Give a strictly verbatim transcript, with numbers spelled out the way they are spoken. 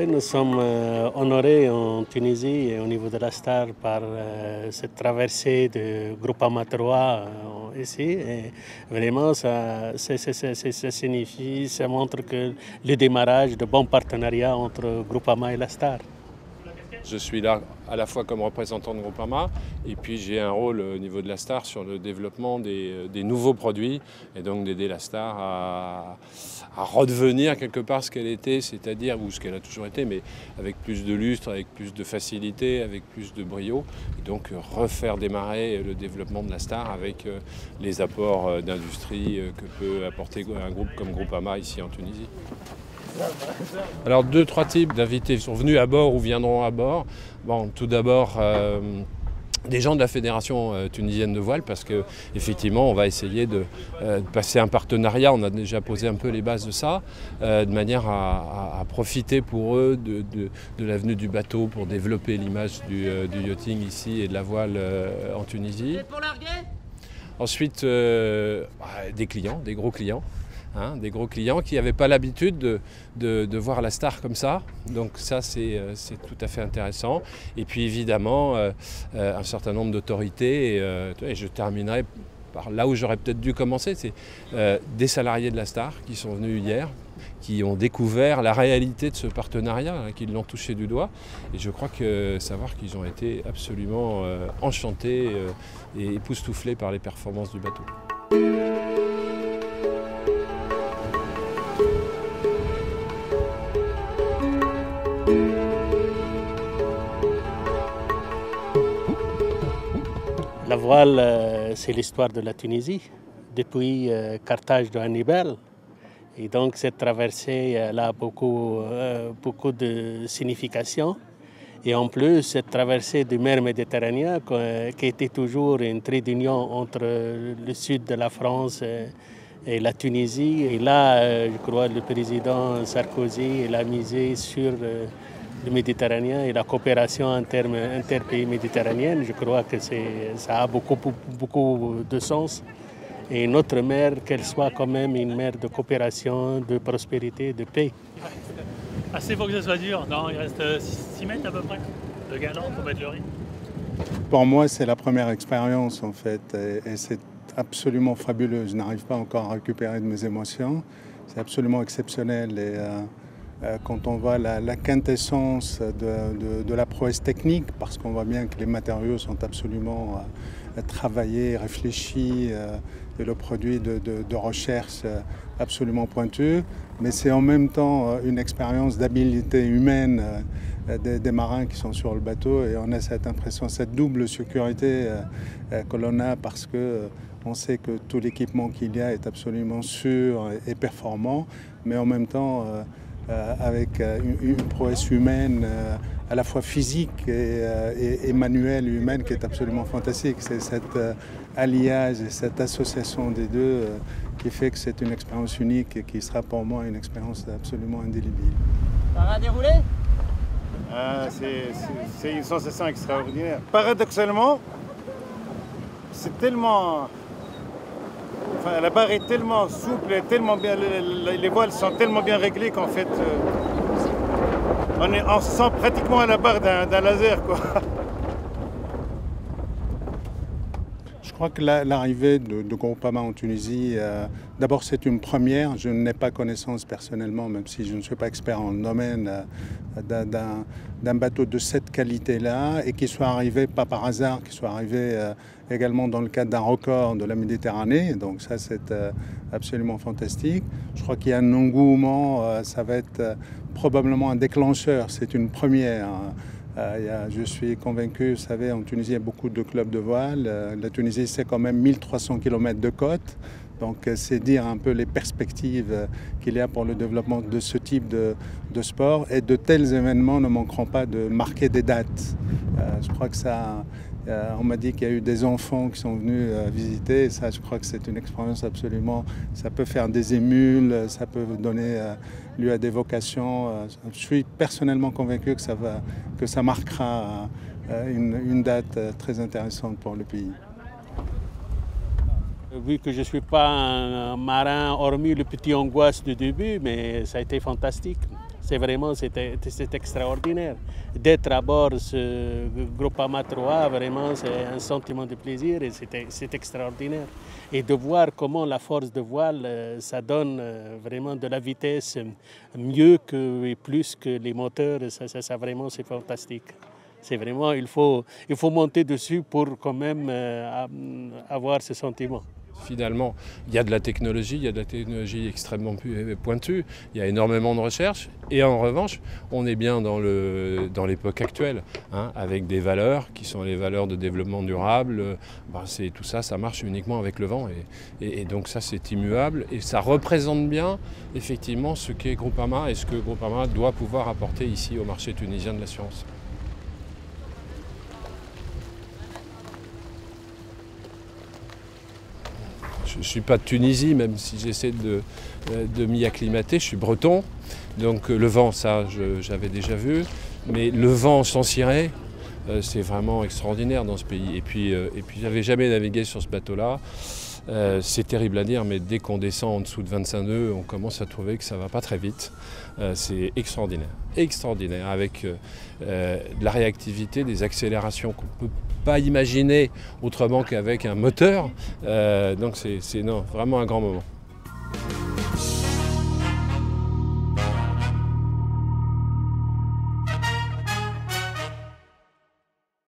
nous sommes euh, honorés en Tunisie et au niveau de la Star par euh, cette traversée de Groupama trois euh, ici. Et vraiment, ça, c'est, c'est, c'est, ça signifie, ça montre que le démarrage de bons partenariats entre Groupama et la Star. Je suis là à la fois comme représentant de Groupama et puis j'ai un rôle au niveau de la Star sur le développement des, des nouveaux produits et donc d'aider la Star à, à redevenir quelque part ce qu'elle était, c'est-à-dire, ou ce qu'elle a toujours été, mais avec plus de lustre, avec plus de facilité, avec plus de brio, et donc refaire démarrer le développement de la Star avec les apports d'industrie que peut apporter un groupe comme Groupama ici en Tunisie. Alors deux, trois types d'invités sont venus à bord ou viendront à bord. Bon, tout d'abord, euh, des gens de la Fédération euh, tunisienne de voile, parce qu'effectivement, on va essayer de, euh, de passer un partenariat. On a déjà posé un peu les bases de ça, euh, de manière à, à, à profiter pour eux de, de, de l'avenue du bateau pour développer l'image du, euh, du yachting ici et de la voile euh, en Tunisie. Ensuite, euh, bah, des clients, des gros clients. Hein, des gros clients qui n'avaient pas l'habitude de, de, de voir la Star comme ça. Donc ça, c'est tout à fait intéressant. Et puis évidemment, euh, un certain nombre d'autorités. Et, euh, et je terminerai par là où j'aurais peut-être dû commencer. C'est euh, des salariés de la Star qui sont venus hier, qui ont découvert la réalité de ce partenariat, hein, qui l'ont touché du doigt. Et je crois que savoir qu'ils ont été absolument euh, enchantés euh, et époustouflés par les performances du bateau. La voile, euh, c'est l'histoire de la Tunisie, depuis euh, Carthage de Hannibal. Et donc cette traversée, elle a beaucoup, euh, beaucoup de signification. Et en plus, cette traversée de mer Méditerranée, qui était toujours un trait d'union entre le sud de la France et la Tunisie. Et là, je crois, le président Sarkozy il a misé sur le Méditerranéen et la coopération en termes interpays méditerranéens. Je crois que ça a beaucoup, beaucoup de sens. Et notre mer, qu'elle soit quand même une mer de coopération, de prospérité, de paix. Assez pour que ce soit dur. Non, il reste six mètres à peu près de galant pour mettre le riz. Pour moi, c'est la première expérience en fait. Et, et c'est absolument fabuleux. Je n'arrive pas encore à récupérer de mes émotions. C'est absolument exceptionnel. Et, euh, euh, quand on voit la, la quintessence de, de, de la prouesse technique, parce qu'on voit bien que les matériaux sont absolument euh, travaillés, réfléchis, euh, et le produit de, de, de recherche euh, absolument pointu, mais c'est en même temps une expérience d'habileté humaine euh, des, des marins qui sont sur le bateau, et on a cette impression, cette double sécurité euh, que l'on a, parce que euh, on sait que tout l'équipement qu'il y a est absolument sûr et, et performant, mais en même temps euh, euh, avec une, une prouesse humaine euh, à la fois physique et, euh, et, et manuelle humaine qui est absolument fantastique. C'est cet euh, alliage et cette association des deux euh, qui fait que c'est une expérience unique et qui sera pour moi une expérience absolument indélébile. Ça va dérouler? Ah, c'est une sensation extraordinaire. Paradoxalement, c'est tellement... Enfin, la barre est tellement souple, et tellement bien, les, les voiles sont tellement bien réglées qu'en fait, euh, on, est, on se sent pratiquement à la barre d'un laser, quoi. Je crois que l'arrivée de, de Groupama en Tunisie, euh, d'abord c'est une première. Je n'ai pas connaissance personnellement, même si je ne suis pas expert en domaine, euh, d'un bateau de cette qualité-là, et qui soit arrivé, pas par hasard, qui soit arrivé euh, également dans le cadre d'un record de la Méditerranée. Donc ça, c'est euh, absolument fantastique. Je crois qu'il y a un engouement, euh, ça va être euh, probablement un déclencheur. C'est une première. Hein. Euh, je suis convaincu, vous savez, en Tunisie, il y a beaucoup de clubs de voile. Euh, la Tunisie, c'est quand même mille trois cents kilomètres de côte. Donc, euh, c'est dire un peu les perspectives euh, qu'il y a pour le développement de ce type de, de sport. Et de tels événements ne manqueront pas de marquer des dates. Euh, je crois que ça... Euh, on m'a dit qu'il y a eu des enfants qui sont venus euh, visiter. Et ça, je crois que c'est une expérience absolument... Ça peut faire des émules, ça peut donner euh, lieu à des vocations. Euh, je suis personnellement convaincu que ça, va, que ça marquera euh, une, une date euh, très intéressante pour le pays. Vu que je ne suis pas un marin, hormis le petit angoisse du début, mais ça a été fantastique. C'est vraiment c'est extraordinaire. D'être à bord de ce Groupama trois, vraiment c'est un sentiment de plaisir et c'est extraordinaire. Et de voir comment la force de voile, ça donne vraiment de la vitesse mieux que, et plus que les moteurs, ça, ça, ça vraiment c'est fantastique. C'est vraiment, il faut, il faut monter dessus pour quand même euh, avoir ce sentiment. Finalement, il y a de la technologie, il y a de la technologie extrêmement pointue, il y a énormément de recherche et en revanche, on est bien dans le, dans l'époque actuelle, hein, avec des valeurs qui sont les valeurs de développement durable. Ben c'est, tout ça, ça marche uniquement avec le vent et, et, et donc ça c'est immuable et ça représente bien effectivement ce qu'est Groupama et ce que Groupama doit pouvoir apporter ici au marché tunisien de l'assurance. Je ne suis pas de Tunisie, même si j'essaie de, de m'y acclimater. Je suis breton, donc le vent, ça, j'avais déjà vu. Mais le vent sans ciré, c'est vraiment extraordinaire dans ce pays. Et puis, et puis j'avais jamais navigué sur ce bateau-là. Euh, c'est terrible à dire, mais dès qu'on descend en dessous de vingt-cinq nœuds, on commence à trouver que ça ne va pas très vite. Euh, c'est extraordinaire, extraordinaire, avec euh, de la réactivité, des accélérations qu'on ne peut pas imaginer autrement qu'avec un moteur. Euh, donc c'est vraiment un grand moment.